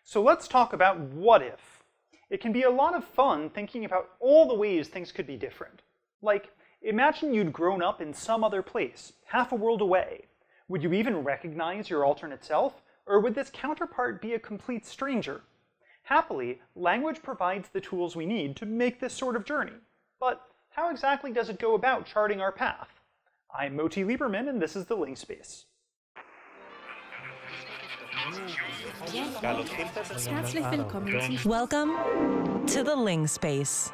So let's talk about what if. It can be a lot of fun thinking about all the ways things could be different. Like, imagine you'd grown up in some other place, half a world away. Would you even recognize your alternate self, or would this counterpart be a complete stranger? Happily, language provides the tools we need to make this sort of journey. But how exactly does it go about charting our path? I'm Moti Lieberman, and this is the Ling Space. Welcome to the Ling Space.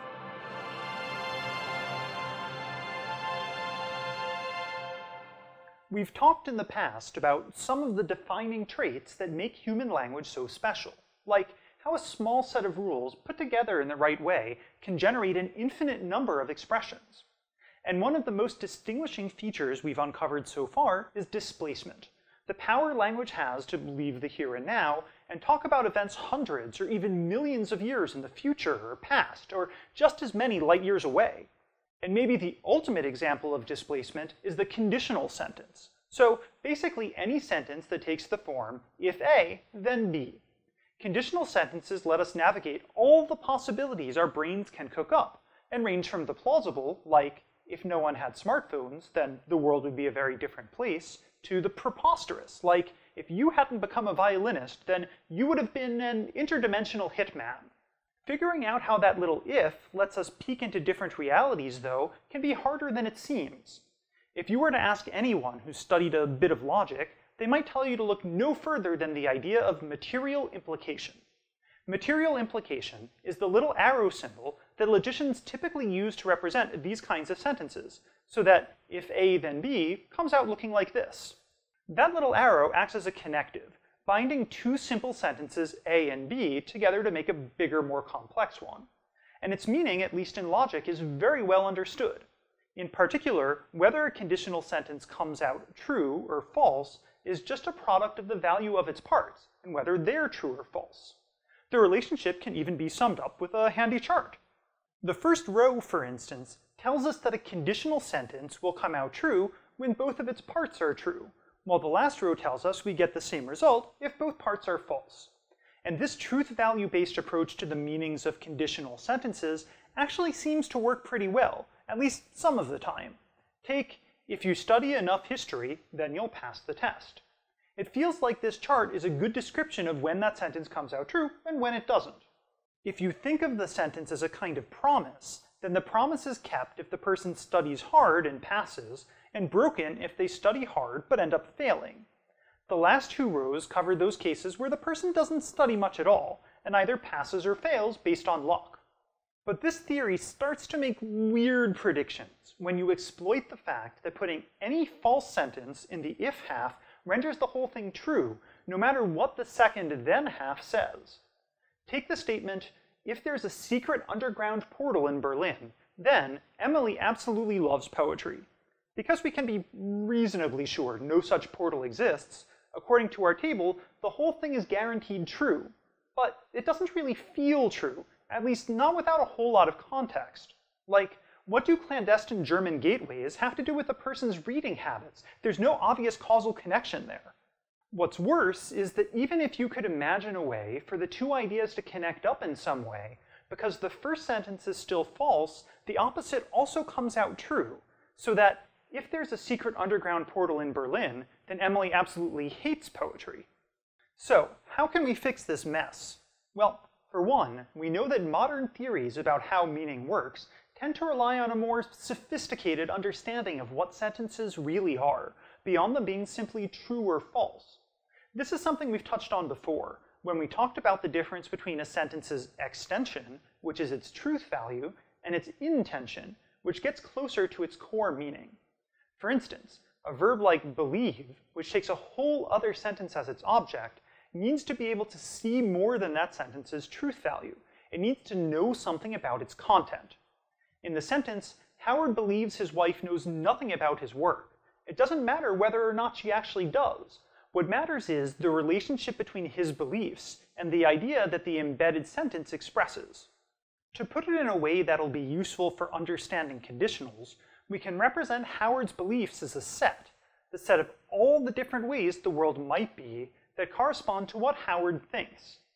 We've talked in the past about some of the defining traits that make human language so special, like how a small set of rules put together in the right way can generate an infinite number of expressions. And one of the most distinguishing features we've uncovered so far is displacement, the power language has to leave the here and now and talk about events hundreds or even millions of years in the future or past, or just as many light years away. And maybe the ultimate example of displacement is the conditional sentence. So basically any sentence that takes the form, if A, then B. Conditional sentences let us navigate all the possibilities our brains can cook up, and range from the plausible, like, if no one had smartphones, then the world would be a very different place, to the preposterous, like, if you hadn't become a violinist, then you would have been an interdimensional hitman. Figuring out how that little if lets us peek into different realities, though, can be harder than it seems. If you were to ask anyone who's studied a bit of logic, they might tell you to look no further than the idea of material implication. Material implication is the little arrow symbol that logicians typically use to represent these kinds of sentences, so that if A then B comes out looking like this. That little arrow acts as a connective, binding two simple sentences A and B together to make a bigger, more complex one. And its meaning, at least in logic, is very well understood. In particular, whether a conditional sentence comes out true or false is just a product of the value of its parts, and whether they're true or false. The relationship can even be summed up with a handy chart. The first row, for instance, tells us that a conditional sentence will come out true when both of its parts are true, while the last row tells us we get the same result if both parts are false. And this truth-value-based approach to the meanings of conditional sentences actually seems to work pretty well, at least some of the time. Take, if you study enough history, then you'll pass the test. It feels like this chart is a good description of when that sentence comes out true and when it doesn't. If you think of the sentence as a kind of promise, then the promise is kept if the person studies hard and passes, and broken if they study hard but end up failing. The last two rows cover those cases where the person doesn't study much at all, and either passes or fails based on luck. But this theory starts to make weird predictions when you exploit the fact that putting any false sentence in the if half renders the whole thing true, no matter what the second then half says. Take the statement, if there's a secret underground portal in Berlin, then Emily absolutely loves poetry. Because we can be reasonably sure no such portal exists, according to our table, the whole thing is guaranteed true. But it doesn't really feel true, at least not without a whole lot of context. Like, what do clandestine German gateways have to do with a person's reading habits? There's no obvious causal connection there. What's worse is that even if you could imagine a way for the two ideas to connect up in some way, because the first sentence is still false, the opposite also comes out true, so that if there's a secret underground portal in Berlin, then Emily absolutely hates poetry. So, how can we fix this mess? Well, for one, we know that modern theories about how meaning works tend to rely on a more sophisticated understanding of what sentences really are, beyond them being simply true or false. This is something we've touched on before, when we talked about the difference between a sentence's extension, which is its truth value, and its intension, which gets closer to its core meaning. For instance, a verb like believe, which takes a whole other sentence as its object, needs to be able to see more than that sentence's truth value. It needs to know something about its content. In the sentence, Howard believes his wife knows nothing about his work. It doesn't matter whether or not she actually does. What matters is the relationship between his beliefs and the idea that the embedded sentence expresses. To put it in a way that'll be useful for understanding conditionals, we can represent Howard's beliefs as a set, the set of all the different ways the world might be that correspond to what Howard thinks.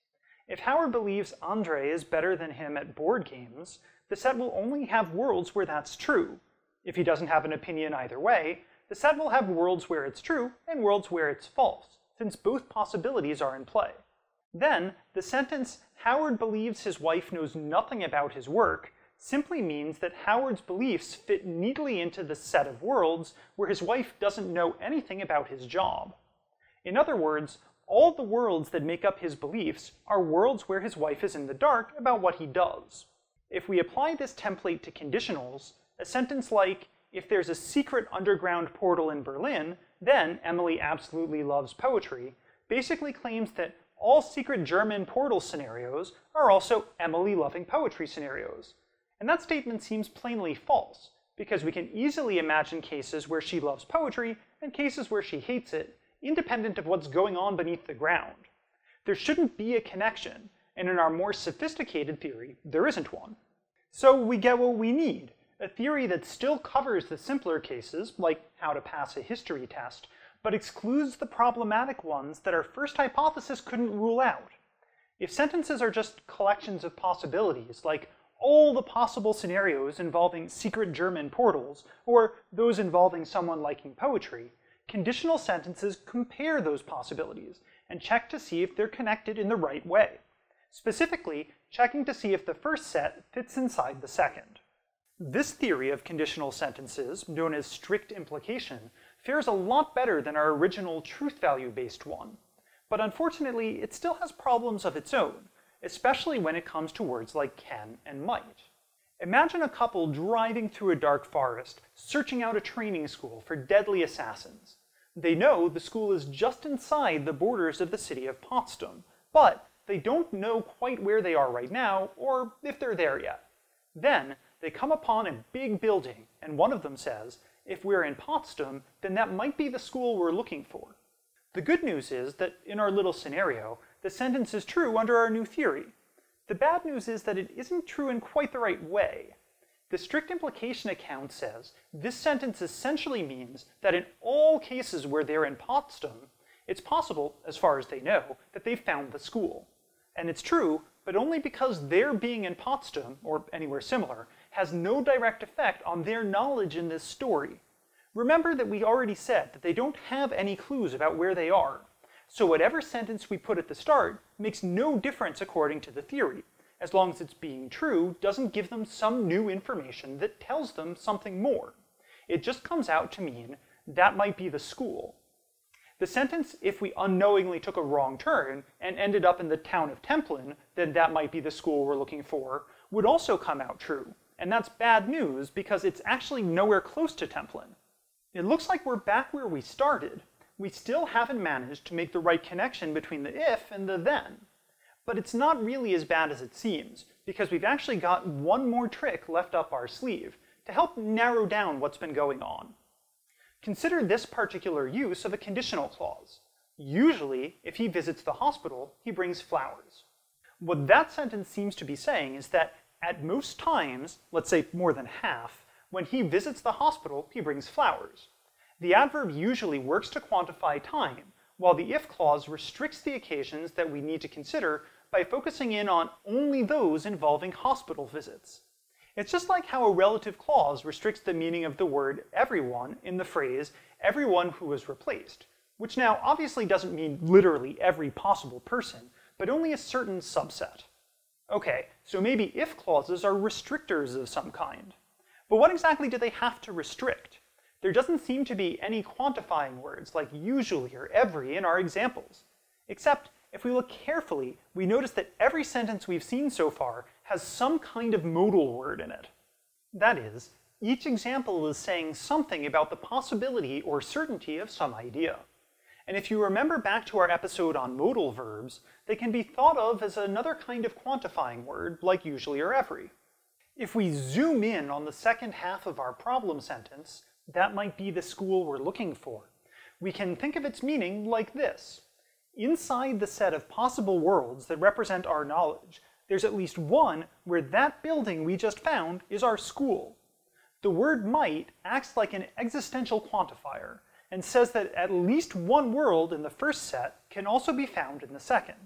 If Howard believes Andre is better than him at board games, the set will only have worlds where that's true. If he doesn't have an opinion either way, the set will have worlds where it's true and worlds where it's false, since both possibilities are in play. Then, the sentence, Howard believes his wife knows nothing about his work, simply means that Howard's beliefs fit neatly into the set of worlds where his wife doesn't know anything about his job. In other words, all the worlds that make up his beliefs are worlds where his wife is in the dark about what he does. If we apply this template to conditionals, a sentence like, if there's a secret underground portal in Berlin, then Emily absolutely loves poetry, basically claims that all secret German portal scenarios are also Emily loving poetry scenarios. And that statement seems plainly false, because we can easily imagine cases where she loves poetry and cases where she hates it, independent of what's going on beneath the ground. There shouldn't be a connection, and in our more sophisticated theory, there isn't one. So we get what we need, a theory that still covers the simpler cases, like how to pass a history test, but excludes the problematic ones that our first hypothesis couldn't rule out. If sentences are just collections of possibilities, like all the possible scenarios involving secret German portals, or those involving someone liking poetry, conditional sentences compare those possibilities and check to see if they're connected in the right way. Specifically, checking to see if the first set fits inside the second. This theory of conditional sentences, known as strict implication, fares a lot better than our original truth value-based one. But unfortunately, it still has problems of its own, especially when it comes to words like can and might. Imagine a couple driving through a dark forest, searching out a training school for deadly assassins. They know the school is just inside the borders of the city of Potsdam, but they don't know quite where they are right now, or if they're there yet. Then, they come upon a big building, and one of them says, if we're in Potsdam, then that might be the school we're looking for. The good news is that in our little scenario, the sentence is true under our new theory. The bad news is that it isn't true in quite the right way. The strict implication account says this sentence essentially means that in all cases where they're in Potsdam, it's possible, as far as they know, that they've found the school. And it's true, but only because their being in Potsdam, or anywhere similar, has no direct effect on their knowledge in this story. Remember that we already said that they don't have any clues about where they are. So whatever sentence we put at the start makes no difference according to the theory, as long as it's being true doesn't give them some new information that tells them something more. It just comes out to mean, that might be the school. The sentence, if we unknowingly took a wrong turn and ended up in the town of Templin, then that might be the school we're looking for, would also come out true. And that's bad news because it's actually nowhere close to Templin. It looks like we're back where we started. We still haven't managed to make the right connection between the if and the then. But it's not really as bad as it seems, because we've actually got one more trick left up our sleeve to help narrow down what's been going on. Consider this particular use of a conditional clause. Usually, if he visits the hospital, he brings flowers. What that sentence seems to be saying is that at most times, let's say more than half, when he visits the hospital, he brings flowers. The adverb usually works to quantify time, while the if clause restricts the occasions that we need to consider by focusing in on only those involving hospital visits. It's just like how a relative clause restricts the meaning of the word everyone in the phrase everyone who was replaced, which now obviously doesn't mean literally every possible person, but only a certain subset. Okay, so maybe if clauses are restrictors of some kind. But what exactly do they have to restrict? There doesn't seem to be any quantifying words like usually or every in our examples. Except, if we look carefully, we notice that every sentence we've seen so far has some kind of modal word in it. That is, each example is saying something about the possibility or certainty of some idea. And if you remember back to our episode on modal verbs, they can be thought of as another kind of quantifying word, like usually or every. If we zoom in on the second half of our problem sentence, that might be the school we're looking for, we can think of its meaning like this. Inside the set of possible worlds that represent our knowledge, there's at least one where that building we just found is our school. The word might acts like an existential quantifier, and says that at least one world in the first set can also be found in the second.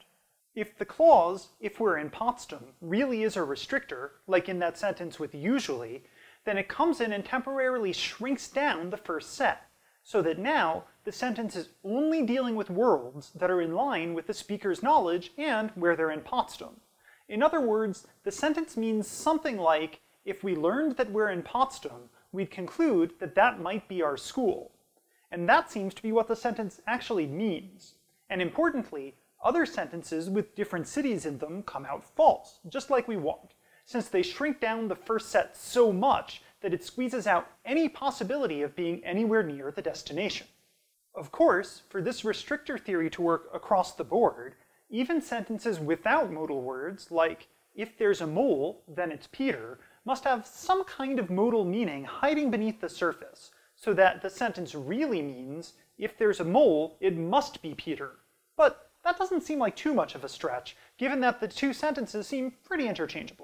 If the clause, if we're in Potsdam, really is a restrictor, like in that sentence with usually, then it comes in and temporarily shrinks down the first set, so that now the sentence is only dealing with worlds that are in line with the speaker's knowledge and where they're in Potsdam. In other words, the sentence means something like, if we learned that we're in Potsdam, we'd conclude that that might be our school. And that seems to be what the sentence actually means. And importantly, other sentences with different cities in them come out false, just like we want, since they shrink down the first set so much that it squeezes out any possibility of being anywhere near the destination. Of course, for this restrictor theory to work across the board, even sentences without modal words, like, if there's a mole, then it's Peter, must have some kind of modal meaning hiding beneath the surface, so that the sentence really means, if there's a mole, it must be Peter. But that doesn't seem like too much of a stretch, given that the two sentences seem pretty interchangeable.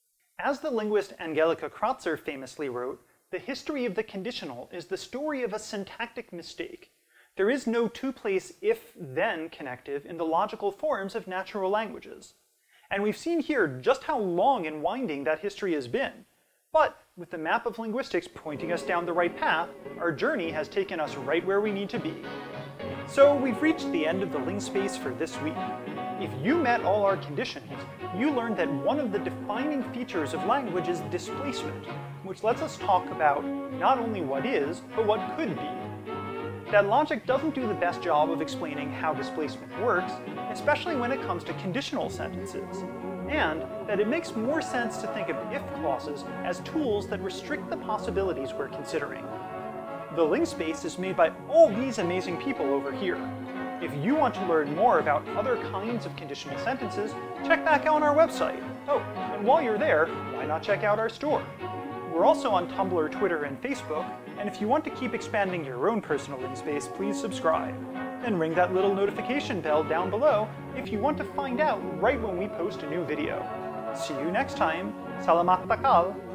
As the linguist Angelika Kratzer famously wrote, the history of the conditional is the story of a syntactic mistake. There is no two-place if-then connective in the logical forms of natural languages. And we've seen here just how long and winding that history has been. But with the map of linguistics pointing us down the right path, our journey has taken us right where we need to be. So we've reached the end of the Ling space for this week. If you met all our conditions, you learned that one of the defining features of language is displacement, which lets us talk about not only what is, but what could be. That logic doesn't do the best job of explaining how displacement works, especially when it comes to conditional sentences, and that it makes more sense to think of if clauses as tools that restrict the possibilities we're considering. The Ling space is made by all these amazing people over here. If you want to learn more about other kinds of conditional sentences, check back out on our website. Oh, and while you're there, why not check out our store? We're also on Tumblr, Twitter, and Facebook, and if you want to keep expanding your own personal Ling space, please subscribe. And ring that little notification bell down below if you want to find out right when we post a new video. See you next time. Salamat takal!